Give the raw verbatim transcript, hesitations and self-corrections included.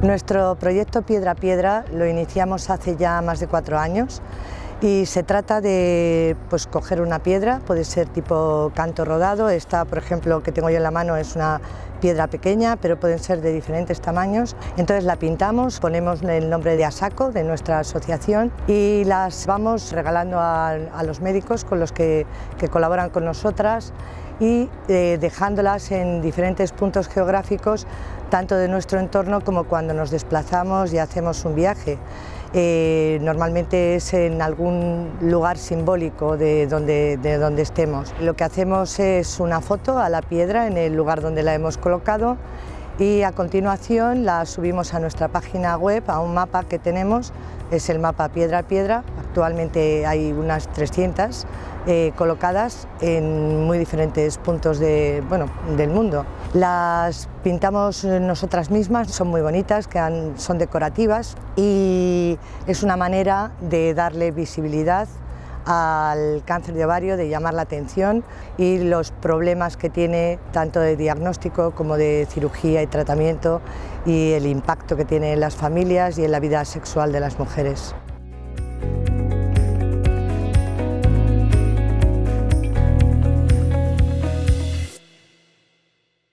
Nuestro proyecto Piedra a Piedra lo iniciamos hace ya más de cuatro años y se trata de pues, coger una piedra, puede ser tipo canto rodado. Esta, por ejemplo, que tengo yo en la mano es una piedra pequeña, pero pueden ser de diferentes tamaños. Entonces la pintamos, ponemos el nombre de ASACO, de nuestra asociación, y las vamos regalando a, a los médicos con los que, que colaboran con nosotras y eh, dejándolas en diferentes puntos geográficos, tanto de nuestro entorno como cuando nos desplazamos y hacemos un viaje. Eh, normalmente es en algún lugar simbólico de donde, de donde estemos. Lo que hacemos es una foto a la piedra en el lugar donde la hemos colocado y a continuación la subimos a nuestra página web, a un mapa que tenemos, es el mapa Piedra a Piedra. Actualmente hay unas trescientas eh, colocadas en muy diferentes puntos de, bueno, del mundo. Las pintamos nosotras mismas, son muy bonitas, quedan, son decorativas y es una manera de darle visibilidad al cáncer de ovario, de llamar la atención y los problemas que tiene tanto de diagnóstico como de cirugía y tratamiento y el impacto que tiene en las familias y en la vida sexual de las mujeres.